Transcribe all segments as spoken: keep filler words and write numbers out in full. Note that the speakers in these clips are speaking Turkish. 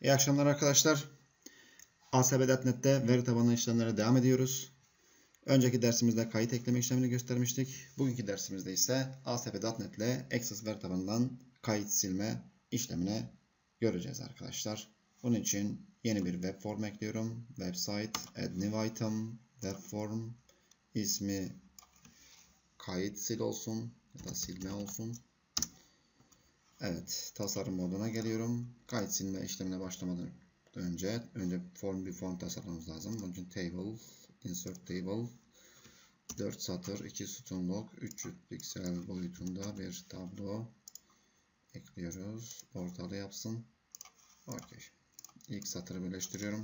İyi akşamlar arkadaşlar. A S P nokta net'te veri tabanı işlemlerine devam ediyoruz. Önceki dersimizde kayıt ekleme işlemini göstermiştik. Bugünkü dersimizde ise A S P nokta net ile Access veri tabanından kayıt silme işlemini göreceğiz arkadaşlar. Bunun için yeni bir web form ekliyorum. Website, add new item, web form, ismi kayıt sil olsun ya da silme olsun. Evet, tasarım moduna geliyorum. Kayıt silme işlemine başlamadan önce önce form bir form tasarlamamız lazım. Bunun için table, insert table, dört satır, iki sütunluk, üç yüz piksel boyutunda bir tablo ekliyoruz. Ortalı yapsın. Okey. İlk satırı birleştiriyorum.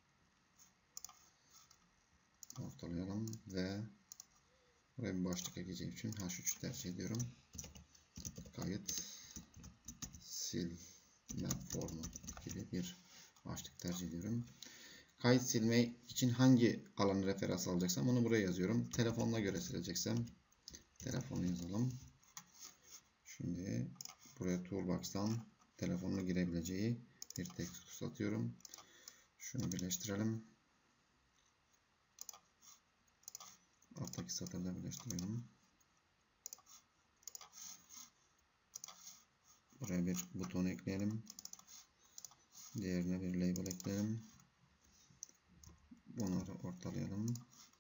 Ortalayalım ve buraya bir başlık ekleyeceğim için H üç tercih ediyorum. Kayıt silme formu gibi bir başlık tercih ediyorum. Kayıt silme için hangi alanı referans alacaksam onu buraya yazıyorum. Telefonuna göre sileceksem telefonu yazalım. Şimdi buraya Toolbox'tan telefonuna girebileceği bir text tutuyorum. Şunu birleştirelim. Alttaki satırda birleştiriyorum. Buraya bir buton ekleyelim. Diğerine bir label ekleyelim. Bunları ortalayalım.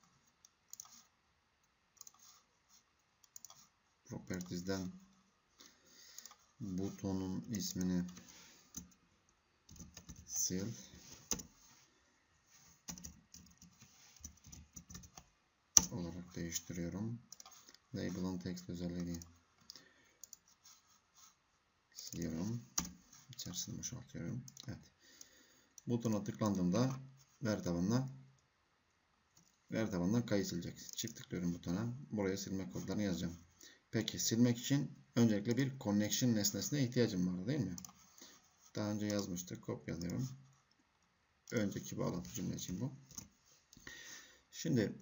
Properties'den butonun ismini sil. Olarak değiştiriyorum. Label'ın text özelliğini siliyorum. İçerisini boşaltıyorum. Evet. Butona tıklandığımda veri tabanına veri tabanından kayıt silecek. Çift tıklıyorum butona. Buraya silme kodlarını yazacağım. Peki silmek için öncelikle bir connection nesnesine ihtiyacım var değil mi? Daha önce yazmıştık. Kopyalıyorum. Önceki bağlantı cümle için bu. Şimdi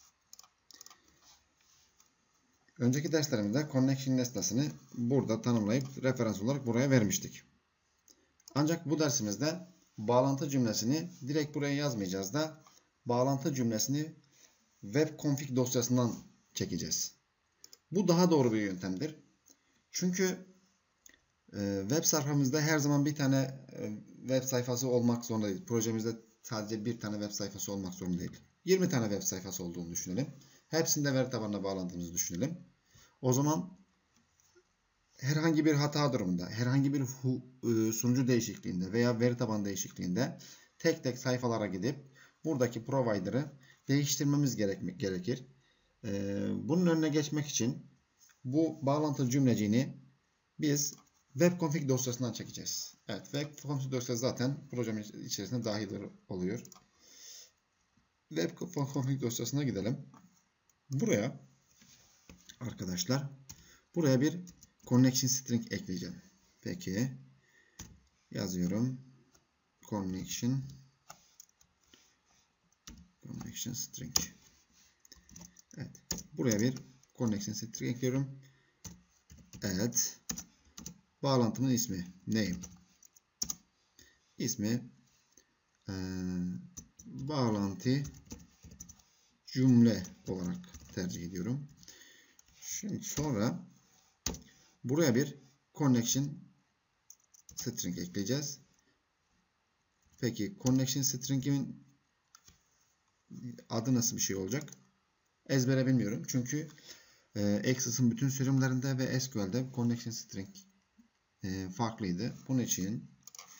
önceki derslerimizde connection nesnesini burada tanımlayıp referans olarak buraya vermiştik. Ancak bu dersimizde bağlantı cümlesini direkt buraya yazmayacağız da bağlantı cümlesini web config dosyasından çekeceğiz. Bu daha doğru bir yöntemdir. Çünkü e, web sayfamızda her zaman bir tane e, web sayfası olmak zorunda değil. Projemizde sadece bir tane web sayfası olmak zorunda değil. yirmi tane web sayfası olduğunu düşünelim. Hepsinde veri tabanına bağlandığımızı düşünelim. O zaman herhangi bir hata durumunda, herhangi bir sunucu değişikliğinde veya veri tabanı değişikliğinde tek tek sayfalara gidip buradaki provider'ı değiştirmemiz gerekir. Bunun önüne geçmek için bu bağlantı cümleciğini biz web config dosyasından çekeceğiz. Evet, web config dosyası zaten projemin içerisinde dahil oluyor. Web config dosyasına gidelim. Buraya arkadaşlar buraya bir connection string ekleyeceğim. Peki yazıyorum. Connection connection string. Evet. Buraya bir connection string ekliyorum. Evet. Bağlantımın ismi name. İsmi e, bağlantı cümle olarak tercih ediyorum. Şimdi sonra buraya bir connection string ekleyeceğiz. Peki connection string'imin adı nasıl bir şey olacak? Ezbere bilmiyorum. Çünkü e, Access'ın bütün sürümlerinde ve S Q L'de connection string e, farklıydı. Bunun için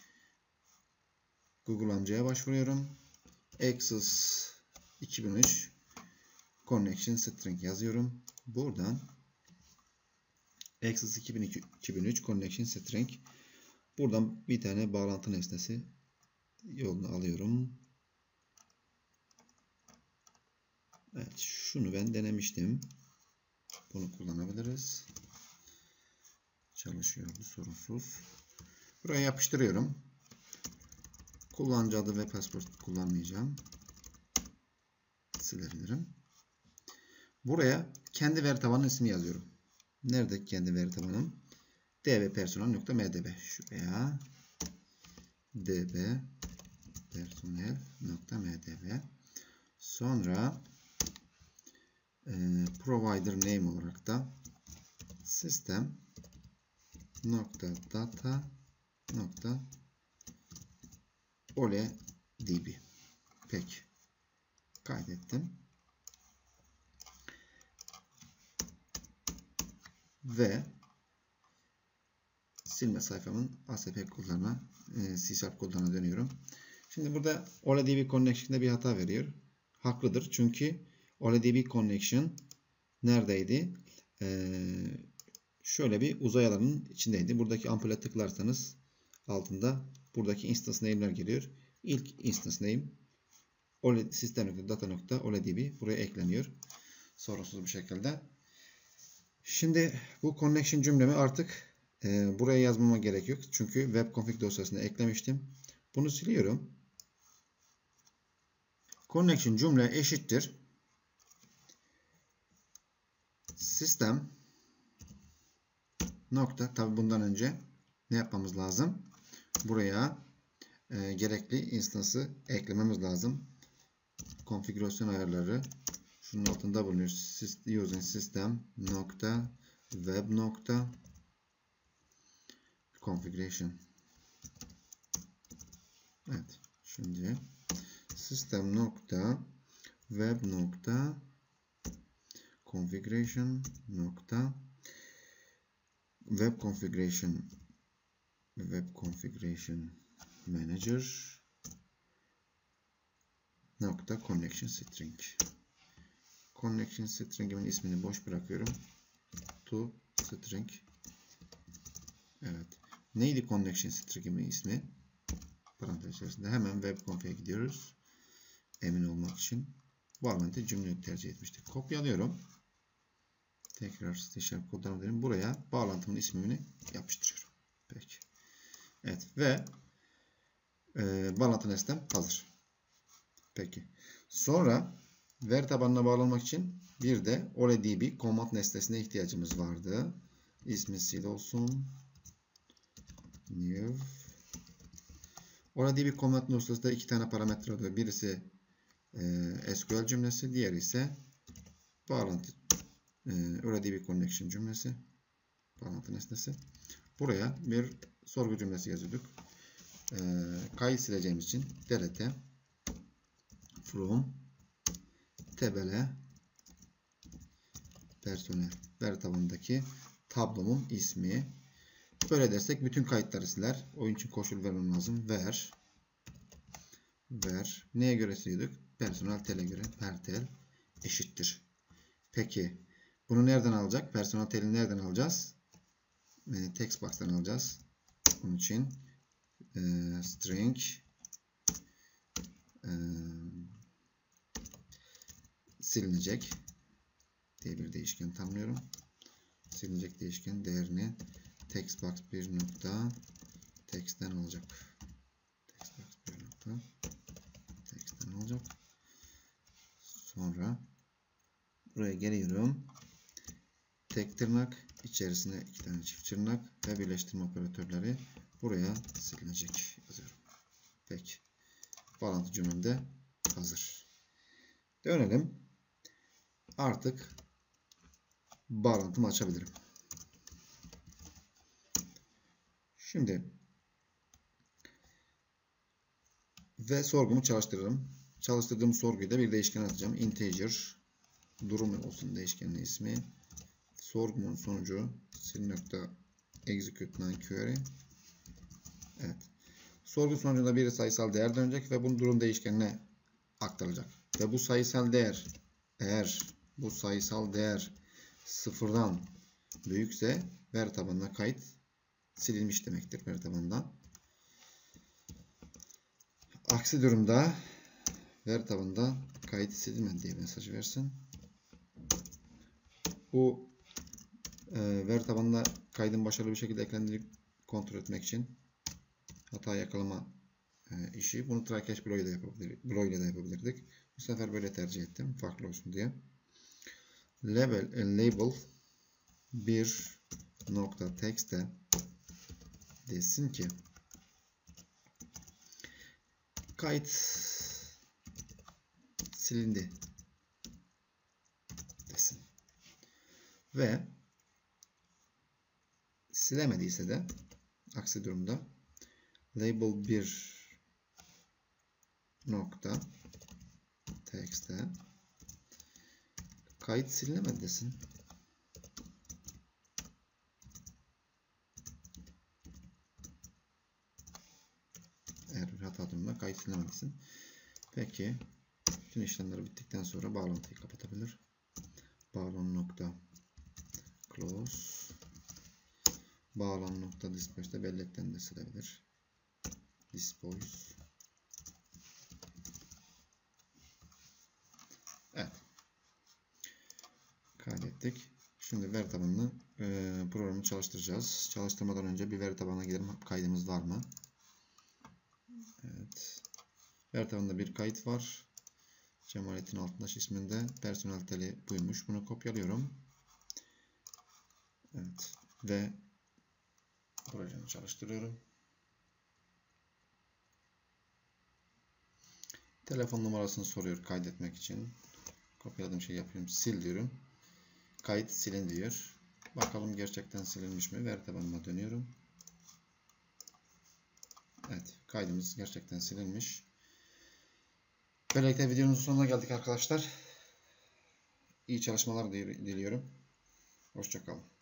Google amcaya başvuruyorum. Access iki bin üç connection string yazıyorum. Buradan Access iki bin üç connection string. Buradan bir tane bağlantı nesnesi yolunu alıyorum. Evet, şunu ben denemiştim. Bunu kullanabiliriz. Çalışıyordu sorunsuz. Buraya yapıştırıyorum. Kullanıcı adı ve password kullanmayacağım. Silebilirim. Buraya kendi veri tabanı ismi yazıyorum. Nerede kendi veri tabanım? dbpersonel.mdb şuraya db personel nokta mdb. Sonra e, provider name olarak da system nokta data nokta oledb. Peki. Kaydettim. Ve silme sayfamın A S P kodlarına, C Sharp kodlarına dönüyorum. Şimdi burada oledb connection'da bir hata veriyor. Haklıdır. Çünkü oledb connection neredeydi? Ee, şöyle bir uzay alanının içindeydi. Buradaki ampule tıklarsanız altında buradaki instance name'ler geliyor. İlk instance name system.data.oledb buraya ekleniyor. Sorunsuz bir şekilde. Şimdi bu connection cümlemi artık e, buraya yazmama gerek yok. Çünkü web config dosyasına eklemiştim. Bunu siliyorum. Connection cümle eşittir system nokta. Tabi bundan önce ne yapmamız lazım? Buraya e, gerekli instance'ı eklememiz lazım. Konfigürasyon ayarları şunun altında bulunuyor. Using system nokta web nokta configuration. Evet. Şimdi system nokta web nokta configuration nokta web configuration web configuration manager nokta connection string. Connection string'imin ismini boş bırakıyorum. To string. Evet. Neydi connection string'imin ismi? Parantez içerisinde hemen web config'e gidiyoruz. Emin olmak için. Bağlantı cümleyi tercih etmiştik. Kopyalıyorum. Tekrar C Sharp kodlarına dönüyorum. Buraya bağlantımın ismini yapıştırıyorum. Peki. Evet. Ve e, bağlantı nesnem hazır. Peki. Sonra veri tabanına bağlanmak için bir de oledb command nesnesine ihtiyacımız vardı. İsmi sil olsun. New. Oledb command nesnesinde iki tane parametre oluyor. Birisi e, S Q L cümlesi, diğeri ise bağlantı e, oledb connection cümlesi, bağlantı nesnesi. Buraya bir sorgu cümlesi yazıyorduk. E, kayıt sileceğimiz için delete from tebele personel veri tabanındaki tablomun ismi. Böyle dersek bütün kayıtları siler. Oyun için koşul vermem lazım. Ver ver neye göre siliyorduk? Personel tele göre. Pertel eşittir. Peki bunu nereden alacak? Personel telini nereden alacağız? E, text box'tan alacağız. Bunun için e, string e, silinecek diye bir değişken tanımlıyorum. Silinecek değişken değerini textbox bir nokta text'ten alacak. Textbox bir nokta text'ten alacak. Sonra buraya geliyorum. Tek tırnak içerisine iki tane çift tırnak ve birleştirme operatörleri buraya silinecek yazıyorum. Peki. Bağlantı cümlem de hazır. Dönelim. Artık bağlantımı açabilirim. Şimdi ve sorgumu çalıştırırım. Çalıştırdığım sorguyu da bir değişken atacağım. Integer durum olsun değişkenin ismi. Sorgumun sonucu sil nokta execute nine query. Evet. Sorgu sonucunda bir sayısal değer dönecek ve bunu durum değişkenine aktarılacak. Ve bu sayısal değer eğer bu sayısal değer sıfırdan büyükse veri tabanına kayıt silinmiş demektir veri tabanından. Aksi durumda veri tabanında kayıt silinmedi diye mesaj versin. Bu e, veri tabanında kaydın başarılı bir şekilde eklendiğini kontrol etmek için hata yakalama e, işi. Bunu try catch blow ile de yapabilir, blow ile de yapabilirdik. Bu sefer böyle tercih ettim. Farklı olsun diye. Label, e, label bir nokta text'e desin ki kayıt silindi desin. Ve silemediyse de aksi durumda label bir nokta text'e kayıt silinemedi desin. Eğer bir hata durumunda kayıt silinemedi desin. Peki bütün işlemler bittikten sonra bağlantıyı kapatabilir. Bağlan nokta close. Bağlan nokta dispatch'te bellekten de silebilir. Dispose. Evet. Kaydettik. Şimdi veri tabanını e, programı çalıştıracağız. Çalıştırmadan önce bir veri tabanına gidelim. Kaydımız var mı? Evet. Veri tabanında bir kayıt var. Cemalettin Altıntaş isminde. Personel teli buymuş. Bunu kopyalıyorum. Evet. Ve projemi çalıştırıyorum. Telefon numarasını soruyor kaydetmek için. Kopyaladığım şeyi yapıyorum. Sil diyorum. Kayıt silin diyor. Bakalım gerçekten silinmiş mi? Veri tabanıma dönüyorum. Evet. Kaydımız gerçekten silinmiş. Böylelikle videomuzun sonuna geldik arkadaşlar. İyi çalışmalar diliyorum. Hoşça kalın.